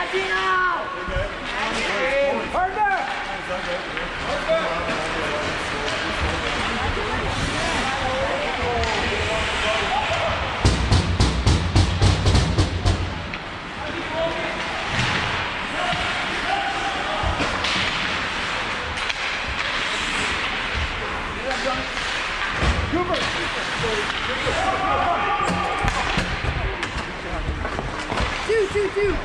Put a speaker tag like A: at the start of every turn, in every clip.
A: Two.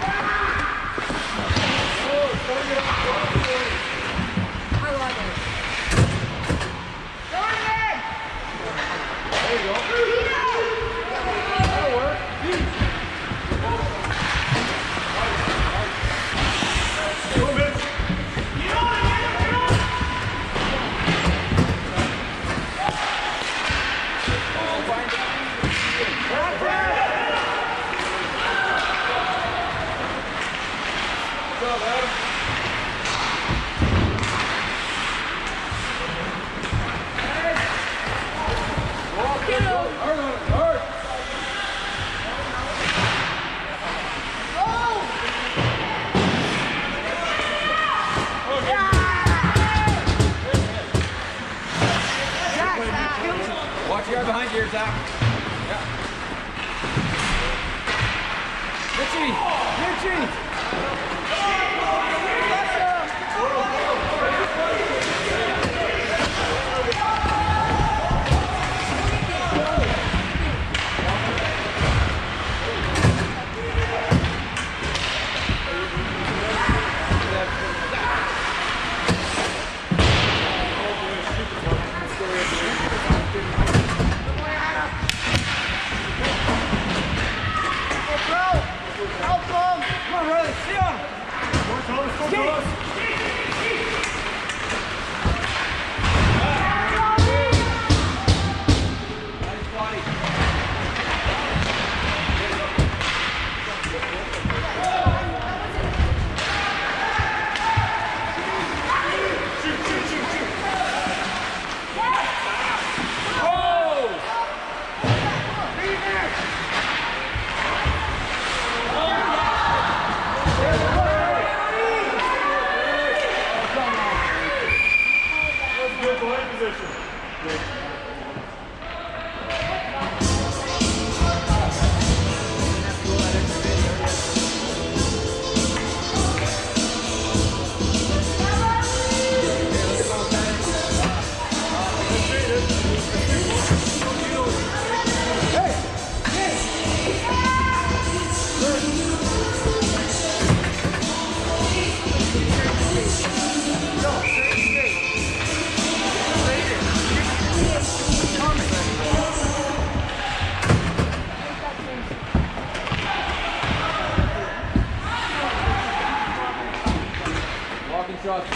B: Watch your guy behind you, Zach. Yeah. Richie! Shots.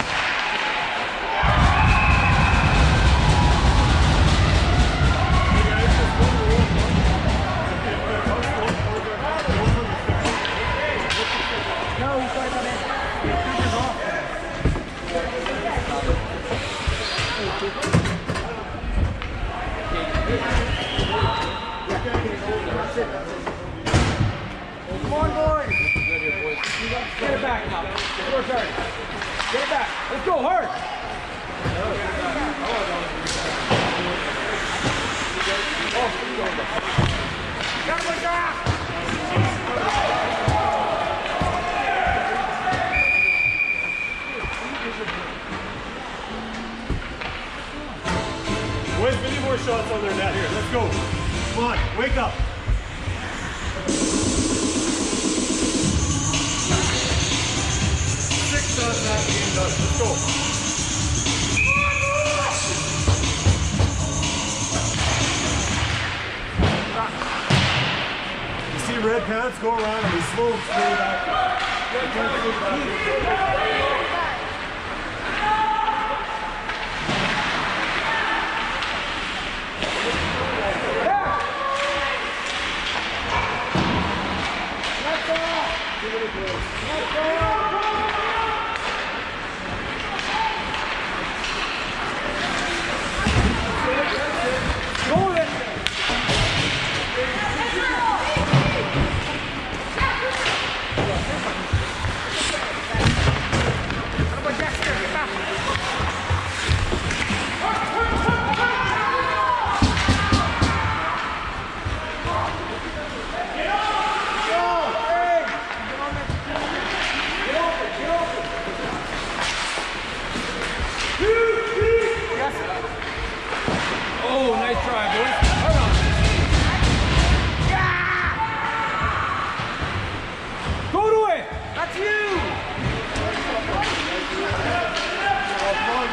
A: Come on, boys.
B: Get it back now. Your turn. Get it back. Let's go hard.
C: Boys, we need more shots on their net here. Let's go. Come on, wake up. Six on that game done. Let's go. You see red pants go around and we slow straight back.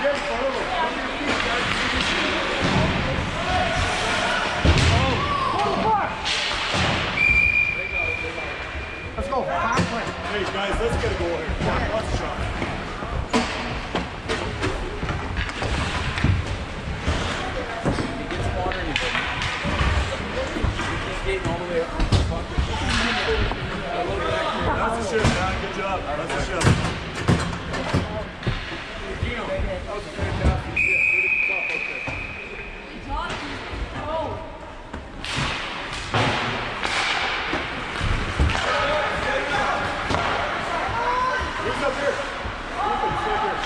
C: get in front of them. Look at your feet, guys.
A: Let's go. Fast play.
C: Hey, guys, let's get a goal here. Come on, let's shot.
B: Skating all the way up.
C: That's a shift, man. Good job. That's a shift.
B: Gino, that was a fantastic shift. Way to be tough out there.
C: Who's up here? Who's up here?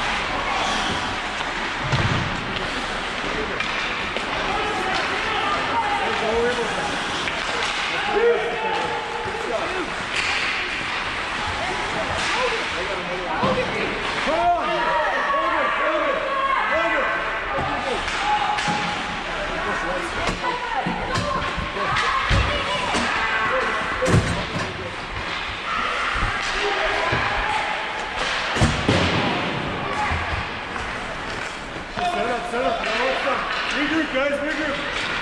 C: Set up. Now let's go. Regroup, guys. Regroup.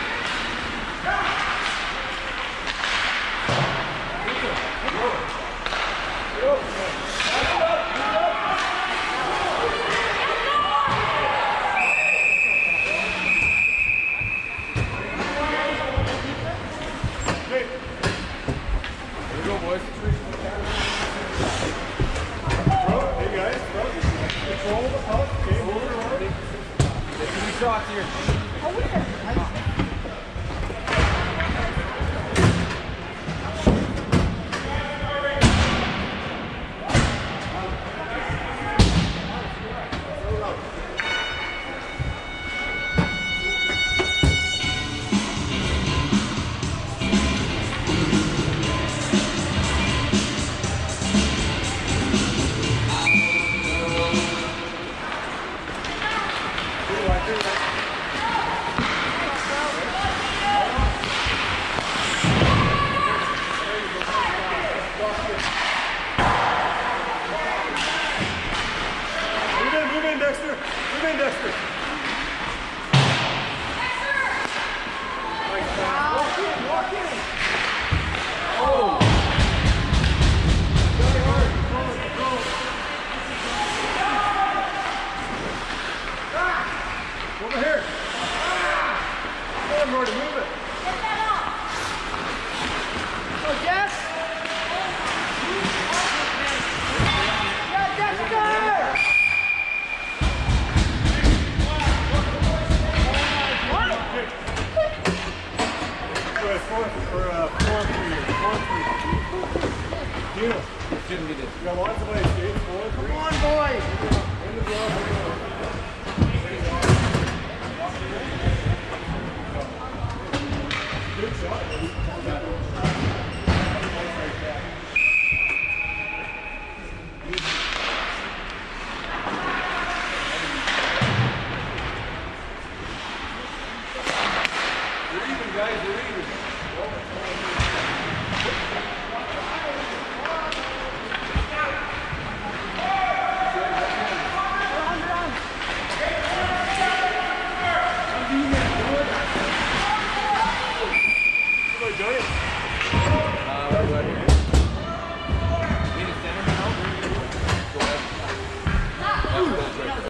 C: Hey.
B: Here we go, boys.
C: Hey, guys. Control the puck. Okay, move it around.
B: Take 2 shots here.
C: Move in, Dexter. Move in, Dexter.
A: Walk in.
C: Oh. Very hard. Control. Over here. Come on, Morty, move it.
A: Go, Jess. Yeah, Dexter.
C: Gino,
B: Shouldn't be this.
C: you got lots of ways, Steve. 4-3.
A: Come on, boys.
C: In the glove. Good shot.
B: You're even, guys. You're even.